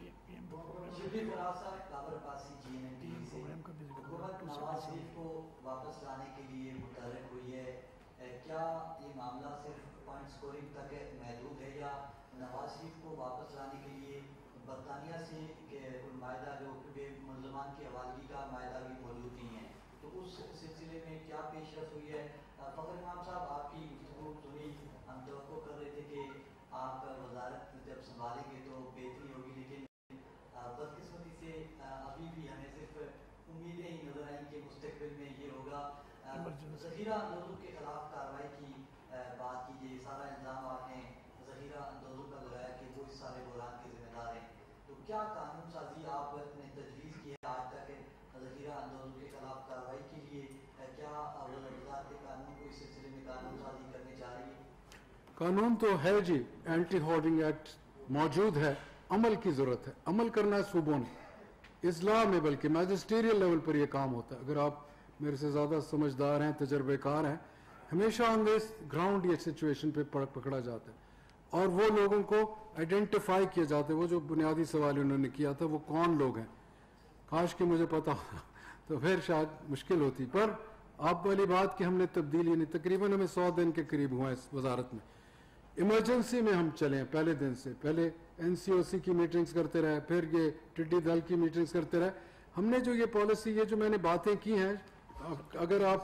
نواز شریف کو واپس لانے کے لیے متحرک ہوئی ہے, کیا یہ معاملہ صرف پوائنٹ سکورنگ تک محدود ہے, یا نواز شریف کو واپس لانے کے لیے برطانیہ سے معاہدہ جو کہ ملزمان کی حوالگی کا معاہدہ بھی موجود نہیں ہے, تو اس سلسلے میں کیا پیش رفت ہوئی ہے؟ فخر امام صاحب آپ کی گفتگو سنی, ہم توقع کر رہے تھے کہ آپ وزارت جب سنبھالیں گے تو بہتری ہوگی, لیکن بدقسمتی سے ابھی بھی ہمیں صرف امیدیں ہی نظر آئیں کہ مستقبل میں یہ ہوگا. ذخیرہ اندوزوں کے خلاف کارروائی کی بات کیجیے, سارا الزام آپ نے ذخیرہ اندوزوں کا لگایا کہ وہ اس سارے بحران کے ذمہ دار ہیں, تو کیا قانون سازی آپ نے تجویز کی ہے آج تک ذخیرہ اندوزوں کے خلاف کارروائی کے لیے؟ کیا وزارت قانون کو اس سلسلے میں قانون سازی کرنے جا رہی ہے؟ قانون تو ہے جی, اینٹی ہورڈنگ ایکٹ موجود ہے, عمل کی ضرورت ہے, عمل کرنا ہے صوبوں نے, اضلاع میں بلکہ میجسٹیریل لیول پر یہ کام ہوتا ہے. اگر آپ میرے سے زیادہ سمجھدار ہیں, تجربے کار ہیں, ہمیشہ آن دس گراؤنڈ یہ سچویشن پہ پکڑا جاتا ہے اور وہ لوگوں کو آئیڈینٹیفائی کیا جاتا ہے. وہ جو بنیادی سوال انہوں نے کیا تھا وہ کون لوگ ہیں, کاش کہ مجھے پتا ہوتا تو پھر شاید مشکل ہوتی. پر آپ والی بات کہ ہم نے تبدیلی نہیں, تقریباً ہمیں سو دن کے قریب ہوا ہے اس وزارت میں. ایمرجنسی میں ہم چلیں پہلے دن سے, پہلے این سی او سی کی میٹنگز کرتے رہے, پھر یہ ٹڈی دل کی میٹنگز کرتے رہے. ہم نے جو یہ پالیسی, یہ جو میں نے باتیں کی ہیں, اگر آپ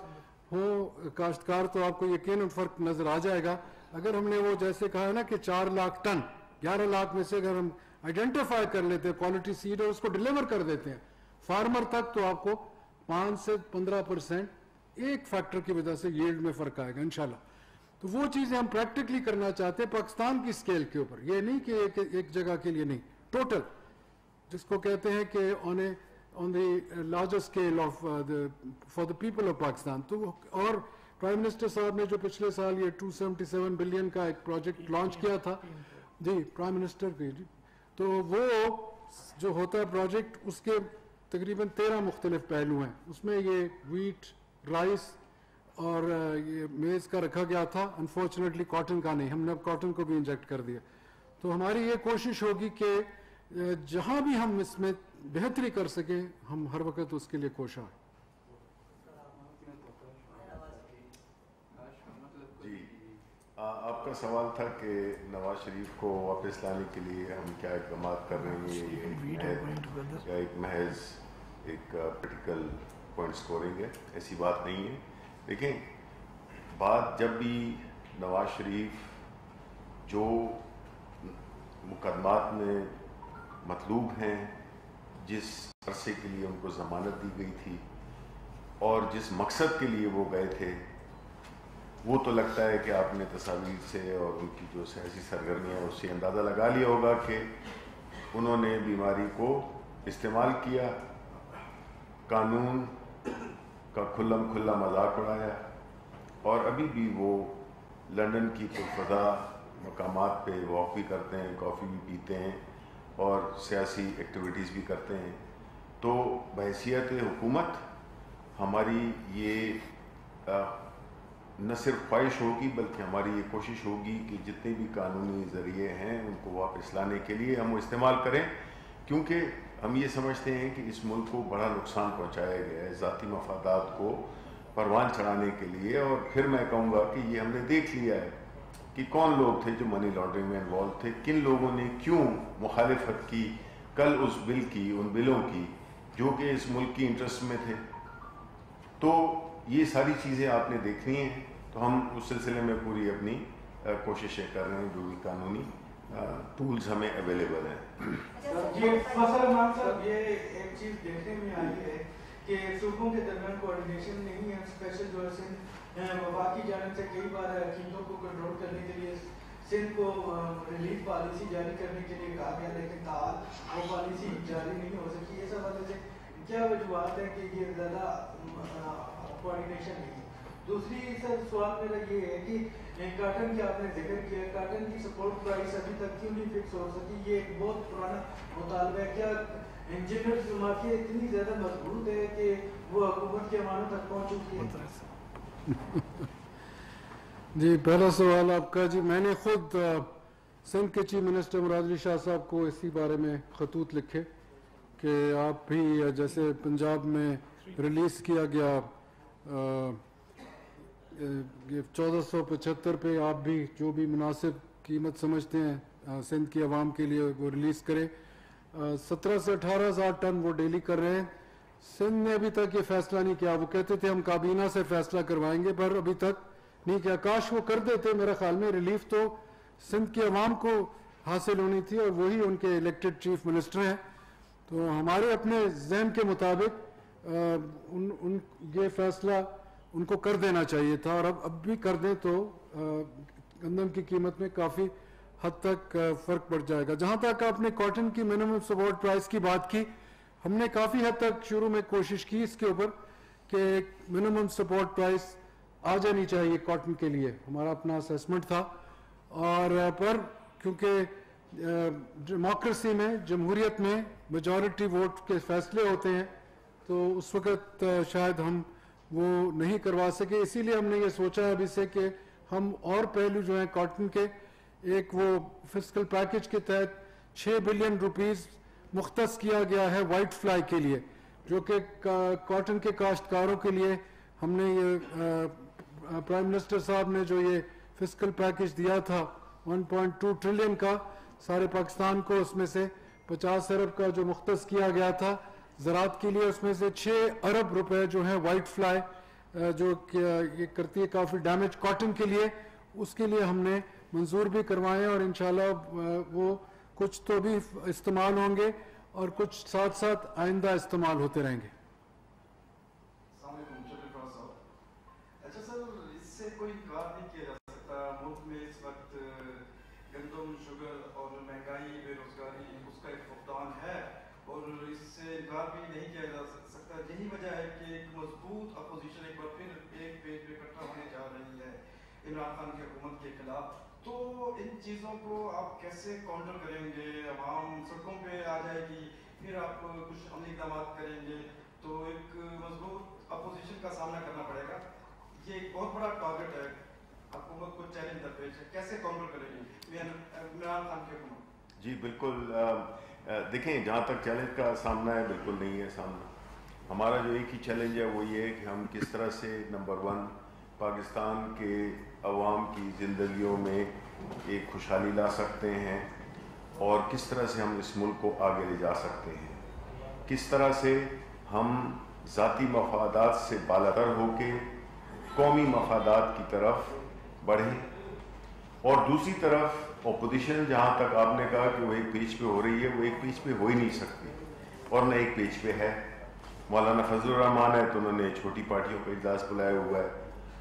ہوں کاشتکار تو آپ کو یقیناً فرق نظر آ جائے گا. اگر ہم نے وہ جیسے کہا ہے نا کہ چار لاکھ ٹن, گیارہ لاکھ میں سے اگر ہم آئیڈینٹیفائی کر لیتے ہیں کوالٹی سیڈ اور اس کو ڈیلیور کر دیتے ہیں فارمر تک, تو آپ کو پانچ سے پندرہ پرسینٹ ایک فیکٹر کی وجہ سے ییلڈ میں فرق آئے گا انشاءاللہ. تو وہ چیزیں ہم پریکٹیکلی کرنا چاہتے ہیں پاکستان کی اسکیل کے اوپر, یہ نہیں کہ ایک, ایک جگہ کے لیے نہیں, ٹوٹل جس کو کہتے ہیں کہ on a on the larger scale of for the people of Pakistan. تو اور پرائم منسٹر صاحب نے جو پچھلے سال یہ ٹو سیونٹی سیون بلین کا ایک پروجیکٹ لانچ کیا تھا جی پرائم منسٹر کی, جی تو وہ جو ہوتا ہے پروجیکٹ اس کے تقریباً تیرہ مختلف پہلو ہیں. اس میں یہ ویٹ, رائس اور یہ میز کا رکھا گیا تھا, انفارچونیٹلی کاٹن کا نہیں, ہم نے اب کاٹن کو بھی انجیکٹ کر دیا. تو ہماری یہ کوشش ہوگی کہ جہاں بھی ہم اس میں بہتری کر سکیں ہم ہر وقت اس کے لیے کوشاں ہیں. جی آپ کا سوال تھا کہ نواز شریف کو واپس لانے کے لیے ہم کیا اقدامات کر رہے ہیں, یہ ایک محض ایک پریکٹیکل پوائنٹ سکورنگ ہے, ایسی بات نہیں ہے. دیکھیں, بات جب بھی نواز شریف جو مقدمات میں مطلوب ہیں, جس عرصے کے لیے ان کو ضمانت دی گئی تھی اور جس مقصد کے لیے وہ گئے تھے, وہ تو لگتا ہے کہ آپ نے تصاویر سے اور ان کی جو سیاسی سرگرمیاں اس سے اندازہ لگا لیا ہوگا کہ انہوں نے بیماری کو استعمال کیا، قانون کا کھلم کھلا مذاق اڑایا، اور ابھی بھی وہ لندن کی پرفضا مقامات پہ واک بھی کرتے ہیں، کافی بھی پیتے ہیں اور سیاسی ایکٹیویٹیز بھی کرتے ہیں۔ تو بحیثیت حکومت ہماری یہ نہ صرف خواہش ہوگی بلکہ ہماری یہ کوشش ہوگی کہ جتنے بھی قانونی ذریعے ہیں ان کو واپس لانے کے لیے ہم وہ استعمال کریں، کیونکہ ہم یہ سمجھتے ہیں کہ اس ملک کو بڑا نقصان پہنچایا گیا ہے ذاتی مفادات کو پروان چڑھانے کے لیے۔ اور پھر میں کہوں گا کہ یہ ہم نے دیکھ لیا ہے کہ کون لوگ تھے جو منی لانڈرنگ میں انوالو تھے، کن لوگوں نے کیوں مخالفت کی کل اس بل کی، ان بلوں کی جو کہ اس ملک کی انٹرسٹ میں تھے۔ تو یہ ساری چیزیں آپ نے دیکھنی ہیں، تو ہم اس سلسلے میں پوری اپنی کوششیں کر رہے ہیں، جو بھی قانونی ٹولز ہمیں اویلیبل ہیں۔ جی فصل امام صاحب، یہ ایک چیز دیکھنے میں آئی ہے کہ صوبوں کے درمیان کوارڈینیشن نہیں ہے۔ اسپیشل جو ہے وفاق کی جانب سے کئی بار قیمتوں کو کنٹرول کرنے کے لیے سندھ کو ریلیف پالیسی جاری کرنے کے لیے کہا گیا، لیکن تاحال وہ پالیسی جاری نہیں ہو سکی۔ اس حوالے سے کیا وجوہات ہے کہ یہ زیادہ کوارڈینیشن نہیں ہے؟ دوسری سر سوال میرا یہ ہے کہ کاٹن کی آپ نے ذکر کیا، کاٹن کی سپورٹ پرائس ابھی تک کیوں نہیں فکس ہو سکی؟ یہ ایک بہت پرانا مطالبہ ہے۔ کیا انجینئرز مافیا اتنی زیادہ مضبوط ہے کہ وہ حکومت کے امانوں تک پہنچ چکی ہے؟ جی پہلا سوال آپ کا، جی میں نے خود سندھ کے چیف منسٹر مراد علی شاہ صاحب کو اسی بارے میں خطوط لکھے کہ آپ بھی جیسے پنجاب میں ریلیز کیا گیا چودہ سو پچہتر پہ، آپ بھی جو بھی مناسب قیمت سمجھتے ہیں سندھ کی عوام کے لیے وہ ریلیز کرے۔ سترہ سے اٹھارہ ہزار ٹن وہ ڈیلی کر رہے ہیں۔ سندھ نے ابھی تک یہ فیصلہ نہیں کیا، وہ کہتے تھے ہم کابینہ سے فیصلہ کروائیں گے، پر ابھی تک نہیں کیا۔ کاش وہ کر دیتے، میرے خیال میں ریلیف تو سندھ کی عوام کو حاصل ہونی تھی اور وہی ان کے الیکٹڈ چیف منسٹر ہیں۔ تو ہمارے اپنے ذہن کے مطابق ان ان یہ فیصلہ ان کو کر دینا چاہیے تھا، اور اب اب بھی کر دیں تو گندم کی قیمت میں کافی حد تک فرق پڑ جائے گا۔ جہاں تک آپ نے کاٹن کی منیمم سپورٹ پرائس کی بات کی، ہم نے کافی حد تک شروع میں کوشش کی اس کے اوپر کہ منیمم سپورٹ پرائس آ جانی چاہیے کاٹن کے لیے، ہمارا اپنا اسیسمنٹ تھا۔ اور پر کیونکہ ڈیموکریسی میں، جمہوریت میں میجورٹی ووٹ کے فیصلے ہوتے ہیں، تو اس وقت شاید ہم وہ نہیں کروا سکے۔ اسی لیے ہم نے یہ سوچا ابھی سے کہ ہم اور پہلو جو ہیں کاٹن کے، ایک وہ فسکل پیکج کے تحت چھ بلین روپیز مختص کیا گیا ہے وائٹ فلائی کے لیے، جو کہ کاٹن کے کاشتکاروں کے لیے ہم نے یہ پرائم منسٹر صاحب نے جو یہ فسکل پیکج دیا تھا ون پوائنٹ ٹو ٹریلین کا سارے پاکستان کو، اس میں سے پچاس ارب کا جو مختص کیا گیا تھا زراعت کے لیے، اس میں سے چھ ارب روپے جو ہیں وائٹ فلائی جو یہ کرتی ہے کافی ڈیمیج کاٹن کے لیے، اس کے لیے ہم نے منظور بھی کروائے، اور انشاءاللہ وہ کچھ تو بھی استعمال ہوں گے اور کچھ ساتھ ساتھ آئندہ استعمال ہوتے رہیں گے۔ السلام علیکم صاحب۔ اچھا سر، اس سے کوئی انکار نہیں کیا جا سکتا ملک میں اس وقت گندم، شوگر اور مہنگائی، بے روزگاری، اس کا ایک فقدان ہے، اور اس سے انکار بھی نہیں کیا جا سکتا۔ یہی وجہ ہے کہ ایک مضبوط اپوزیشن ایک بار پھر ایک پیج پہ اکٹھا ہونے جا رہی ہے عمران خان کی حکومت کے خلاف۔ تو ان چیزوں کو آپ کیسے کاؤنٹر کریں گے؟ عوام سڑکوں پہ آ جائے گی، پھر آپ کچھ عملی اقدامات کریں گے، تو ایک مضبوط اپوزیشن کا سامنا کرنا پڑے گا۔ یہ ایک بہت بڑا ٹارگٹ ہے، حکومت کو چیلنج درپیش ہے، کیسے کاؤنٹر کریں گے عمران خان کی حکومت؟ جی بالکل، دیکھیں جہاں تک چیلنج کا سامنا ہے، بالکل نہیں ہے سامنا۔ ہمارا جو ایک ہی چیلنج ہے وہ یہ ہے کہ ہم کس طرح سے نمبر ون پاکستان کے عوام کی زندگیوں میں ایک خوشحالی لا سکتے ہیں، اور کس طرح سے ہم اس ملک کو آگے لے جا سکتے ہیں، کس طرح سے ہم ذاتی مفادات سے بالاتر ہو کے قومی مفادات کی طرف بڑھیں۔ اور دوسری طرف اپوزیشن، جہاں تک آپ نے کہا کہ وہ ایک پیج پہ ہو رہی ہے، وہ ایک پیج پہ ہو ہی نہیں سکتی، اور نہ ایک پیج پہ ہے۔ مولانا فضل الرحمان ہے تو انہوں نے چھوٹی پارٹیوں کا اجلاس بلایا ہوا ہے،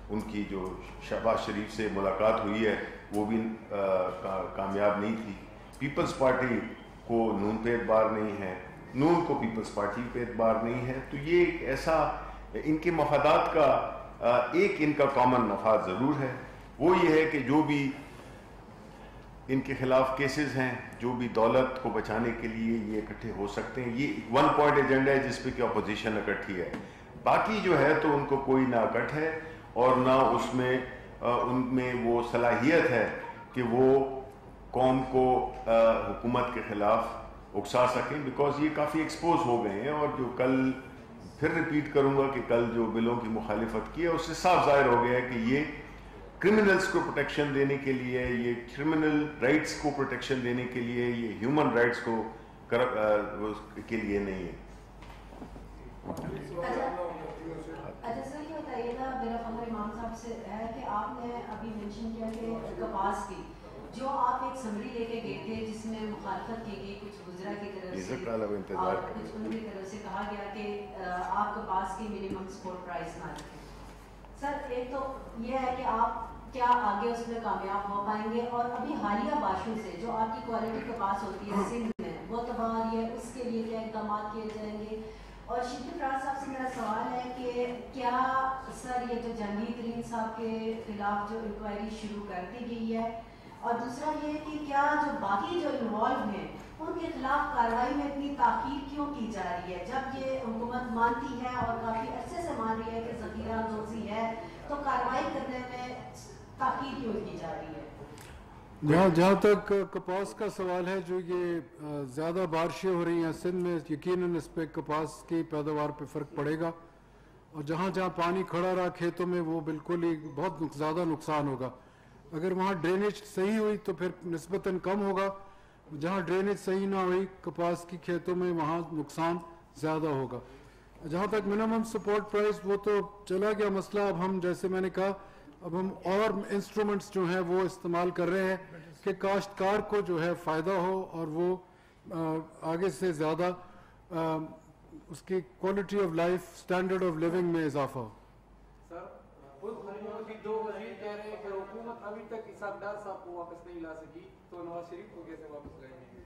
ان کی جو شہباز شریف سے ملاقات ہوئی ہے وہ بھی کامیاب نہیں تھی. پیپلز پارٹی کو نون پہ اعتبار نہیں ہے, نون کو پیپلز پارٹی پہ اعتبار نہیں ہے. تو یہ ایک ایسا ان کے مفادات کا ایک ان کا کامن مفاد ضرور ہے, وہ یہ ہے کہ جو بھی ان کے خلاف کیسز ہیں, جو بھی دولت کو بچانے کے لیے یہ اکٹھے ہو سکتے ہیں. یہ ون پوائنٹ ایجنڈا ہے جس پہ کہ اپوزیشن اکٹھی ہے. باقی جو ہے تو ان کو کوئی نہ اکٹھ ہے اور نہ اس میں ان میں وہ صلاحیت ہے کہ وہ قوم کو حکومت کے خلاف اکسا سکیں, بیکاز یہ کافی ایکسپوز ہو گئے ہیں. اور جو کل پھر ریپیٹ کروں گا کہ کل جو بلوں کی مخالفت کی ہے اس سے صاف ظاہر ہو گیا ہے کہ یہ کرمنلز کو پروٹیکشن دینے کے لیے, یہ کرمنل رائٹس کو پروٹیکشن دینے کے لیے, یہ ہیومن رائٹس کو کے لیے نہیں ہے. اچھا سر یہ بتائیے گا, میرا خبر امام صاحب سے ہے کہ آپ نے ابھی مینشن کیا کہ کپاس کی جو آپ ایک سمری لے کے گئے تھے جس میں مخالفت کی گئی کچھ گجرا کی طرف سے اور کچھ ان کی طرف سے کہا گیا کہ آپ کپاس کی منیمم سپورٹ پرائز نہ رکھیں. سر ایک تو یہ ہے کہ آپ کیا آگے اس میں کامیاب ہو پائیں گے, اور ابھی حالیہ باشوں سے جو آپ کی کوالٹی کپاس ہوتی ہے سندھ میں وہ تباہ ہو رہی ہے, اس کے لیے کیا اقدامات کیے جائیں گے. اور شبلی فراز صاحب سے میرا سوال ہے کہ کیا سر یہ جو جہانگیر ترین صاحب کے خلاف جو انکوائری شروع کر دی گئی ہے, اور دوسرا یہ کہ کیا جو باقی جو انوالو ہیں ان کے خلاف کارروائی میں اتنی تاخیر کیوں کی جا رہی ہے, جب یہ حکومت مانتی ہے اور کافی عرصے سے مان رہی ہے کہ ذخیرہ اندوزی ہے, تو کارروائی کرنے میں تاخیر کیوں کی جا رہی ہے. جہاں جہاں تک کپاس کا سوال ہے, جو یہ زیادہ بارشیں ہو رہی ہیں سندھ میں, یقیناً اس پہ کپاس کی پیداوار پہ فرق پڑے گا, اور جہاں جہاں پانی کھڑا رہا کھیتوں میں وہ بالکل ہی بہت زیادہ نقصان ہوگا. اگر وہاں ڈرینیج صحیح ہوئی تو پھر نسبتاً کم ہوگا, جہاں ڈرینیج صحیح نہ ہوئی کپاس کی کھیتوں میں وہاں نقصان زیادہ ہوگا. جہاں تک منیمم سپورٹ پرائز وہ تو چلا گیا مسئلہ. اب ہم جیسے میں نے کہا اب ہم اور انسٹرومنٹس جو ہیں وہ استعمال کر رہے ہیں کہ کاشتکار کو جو ہے فائدہ ہو اور وہ آگے سے زیادہ اس کی quality of life, standard of living میں اضافہ ہو. دو وزیر کہہ رہے ہیں کہ حکومت ابھی تک اسحاق ڈار صاحب کو واپس نہیں لا سکی, تو نواز شریف کو کیسے واپس لائیں گے؟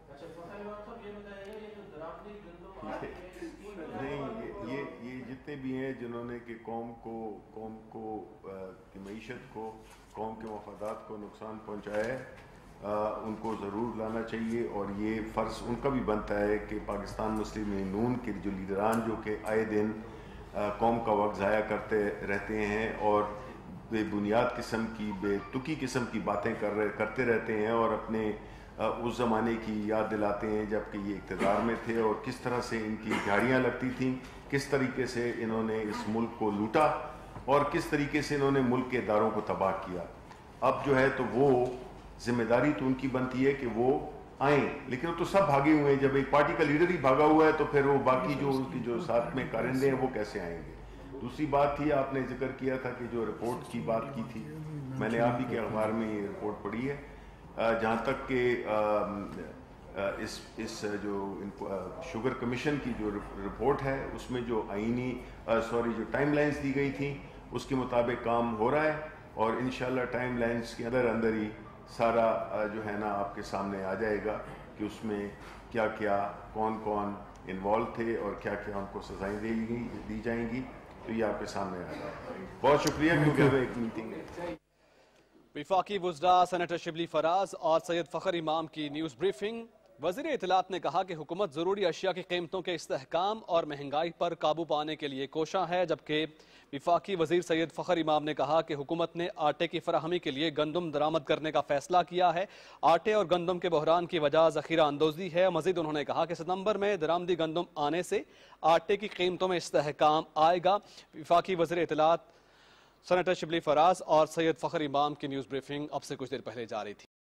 نہیں, یہ یہ جتنے بھی ہیں جنہوں نے کہ قوم کو قوم کو کی معیشت کو, قوم کے مفادات کو نقصان پہنچایا ہے, ان کو ضرور لانا چاہیے. اور یہ فرض ان کا بھی بنتا ہے کہ پاکستان مسلم نون کے جو لیڈران جو کہ آئے دن قوم کا وقت ضائع کرتے رہتے ہیں اور بے بنیاد قسم کی, بے تکی قسم کی باتیں کر رہے کرتے رہتے ہیں اور اپنے اس زمانے کی یاد دلاتے ہیں جب کہ یہ اقتدار میں تھے اور کس طرح سے ان کی جھاڑیاں لگتی تھیں, کس طریقے سے انہوں نے اس ملک کو لوٹا اور کس طریقے سے انہوں نے ملک کے اداروں کو تباہ کیا. اب جو ہے تو وہ ذمہ داری تو ان کی بنتی ہے کہ وہ آئیں, لیکن وہ تو سب بھاگے ہوئے ہیں. جب ایک پارٹی کا لیڈر ہی بھاگا ہوا ہے تو پھر وہ باقی جو ان کی جو ساتھ میں کارندے ہیں وہ کیسے آئیں گے. دوسری بات تھی, آپ نے ذکر کیا تھا کہ جو رپورٹ کی بات کی تھی, میں نے آپ ہی کے اخبار میں یہ رپورٹ پڑھی ہے. جہاں تک کہ اس اس جو شوگر کمیشن کی جو رپورٹ ہے اس میں جو آئینی سوری جو ٹائم لائنز دی گئی تھیں اس کے مطابق کام ہو رہا ہے, اور انشاءاللہ ٹائم لائنز کے اندر اندر ہی سارا جو ہے نا آپ کے سامنے آ جائے گا کہ اس میں کیا کیا کون کون انوالو تھے اور کیا کیا ان کو سزائیں دی گئی دی جائیں گی, تو یہ آپ کے سامنے آ جائے گا. بہت شکریہ کیونکہ ہمیں ایک میٹنگ ہے. وفاقی وزراء سینیٹر شبلی فراز اور سید فخر امام کی نیوز بریفنگ. وزیر اطلاعات نے کہا کہ حکومت ضروری اشیاء کی قیمتوں کے استحکام اور مہنگائی پر قابو پانے کے لیے کوشاں ہے, جبکہ وفاقی وزیر سید فخر امام نے کہا کہ حکومت نے آٹے کی فراہمی کے لیے گندم درآمد کرنے کا فیصلہ کیا ہے. آٹے اور گندم کے بحران کی وجہ ذخیرہ اندوزی ہے. مزید انہوں نے کہا کہ ستمبر میں درآمدی گندم آنے سے آٹے کی قیمتوں میں استحکام آئے گا. وفاقی وزیر اطلاعات سینیٹر شبلی فراز اور سید فخر امام کی نیوز بریفنگ اب سے کچھ دیر پہلے جاری تھی.